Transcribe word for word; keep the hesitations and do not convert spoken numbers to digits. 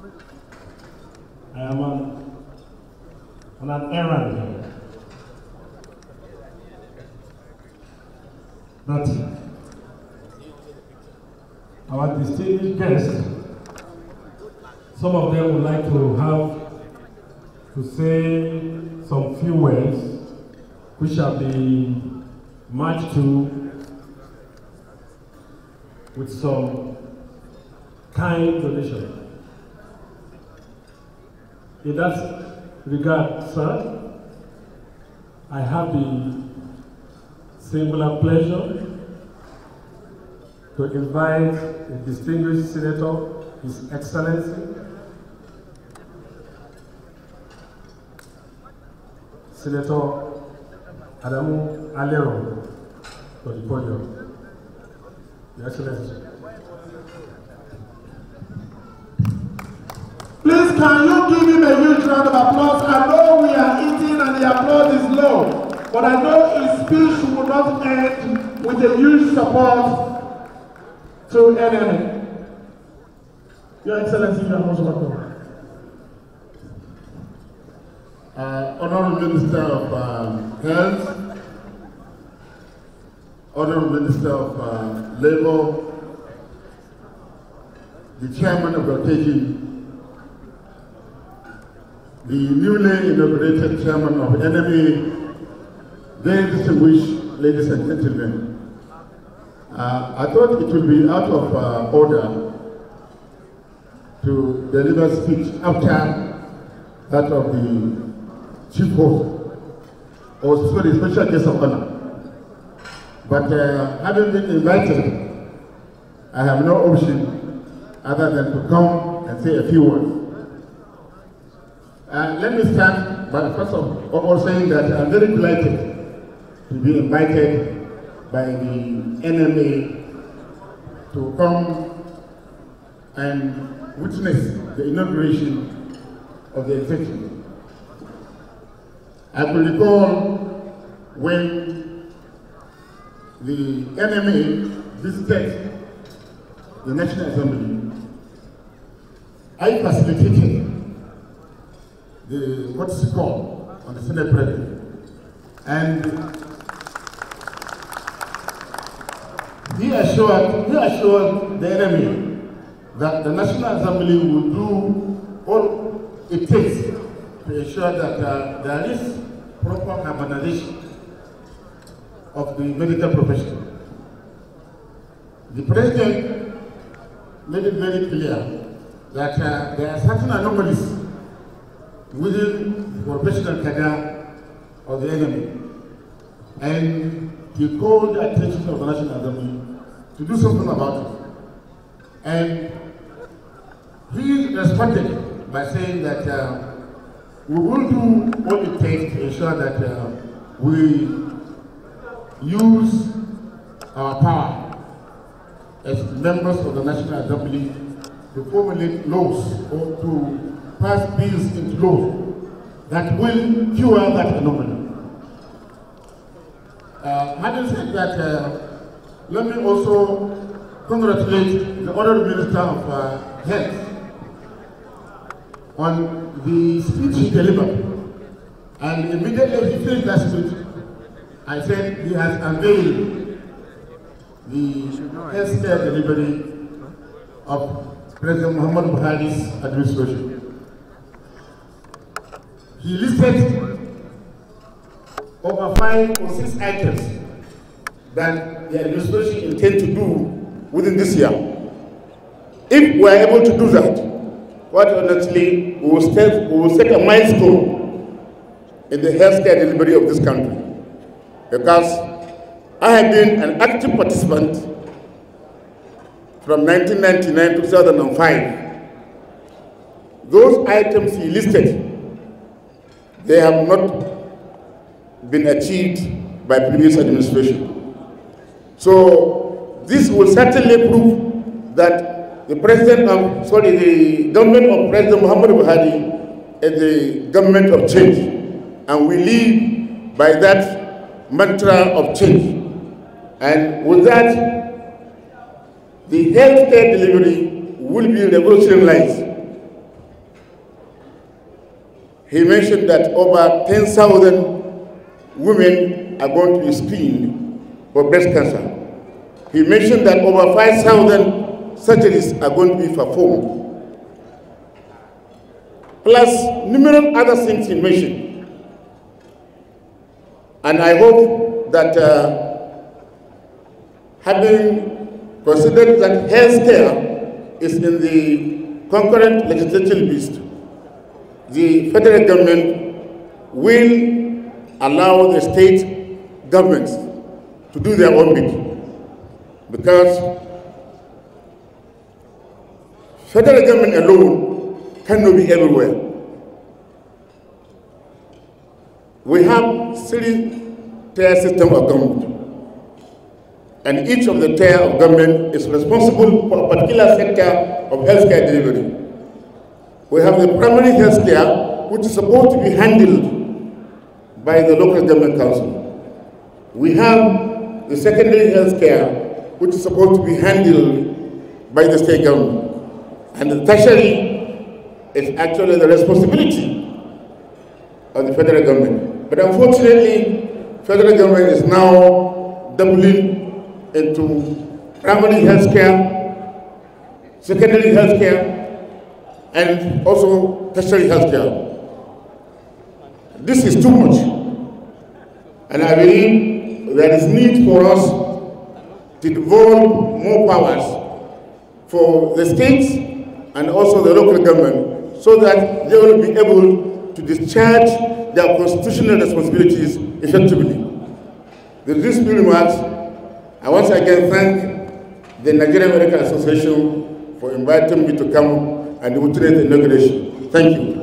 I am on, on an errand here. But our distinguished guests, some of them would like to have to say some few words which shall be matched to with some kind donation. In that regard, sir, I have the singular pleasure to invite the distinguished Senator, His Excellency, Senator Adamu Aliero, to the podium. Your Excellency. Please, can you give him a huge round of applause? I know we are eating and the applause is low, but I know his speech will not end with a huge support to N M A. Your Excellency, you are most welcome. Uh, Honorable Minister of uh, Health, Honorable Minister of uh, Labor, the Chairman of the occasion, the newly inaugurated Chairman of N M A, very distinguished ladies and gentlemen. Uh, I thought it would be out of uh, order to deliver speech after that of the chief host, or sorry, special guest of honor. But uh, having been invited, I have no option other than to come and say a few words. Uh, let me start by first of all saying that I'm very delighted to be invited by the N M A to come and witness the inauguration of the executive. I can recall when the N M A visited the National Assembly, I facilitated the what's it called on the Senate President, and he assured he assured the N M A that the National Assembly will do all it takes to ensure that uh, there is proper harmonization of the medical profession. The President made it very clear that uh, there are certain anomalies within the professional cadre of the N M A, and he called the attention of the National Assembly to do something about it. And he responded by saying that uh, we will do what it takes to ensure that uh, we use our power as members of the National Assembly to formulate laws or to pass bills into laws that will cure that anomaly. Uh, having said that, uh, let me also congratulate the Honorable Minister of uh, Health on the speech he delivered. And immediately he finished that speech, I said he has unveiled the healthcare delivery of President Muhammad Buhari's administration. He listed over five or six items that the administration intends to do within this year. If we are able to do that, quite honestly, we will, set, we will set a milestone in the healthcare delivery of this country. Because I have been an active participant from nineteen ninety-nine to two thousand five. Those items he listed, they have not been achieved by previous administration. So this will certainly prove that the president of, sorry, the government of President Muhammad Buhari is the government of change, and we live by that mantra of change. And with that, the healthcare delivery will be revolutionized he mentioned that over ten thousand women are going to be screened for breast cancer. He mentioned that over five thousand surgeries are going to be performed, plus numerous other things he mentioned. And I hope that uh, having considered that health care is in the concurrent legislative list, the federal government will allow the state governments to do their own bit, because federal government alone cannot be everywhere. We have three-tier system of government, and each of the tier of government is responsible for a particular sector of healthcare delivery. We have the primary healthcare, which is supposed to be handled by the local government council. We have the secondary healthcare, which is supposed to be handled by the state government. And the tertiary is actually the responsibility of the federal government. But unfortunately, federal government is now doubling into primary health care, secondary health care, and also tertiary health care. This is too much. And I believe there is need for us to devolve more powers for the states and also the local government, so that they will be able to discharge their constitutional responsibilities effectively. With these few remarks, I once again thank the Nigerian Medical Association for inviting me to come and witness the inauguration. Thank you.